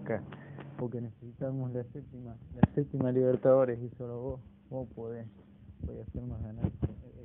acá, porque necesitamos la séptima Libertadores y solo vos podés hacernos ganar.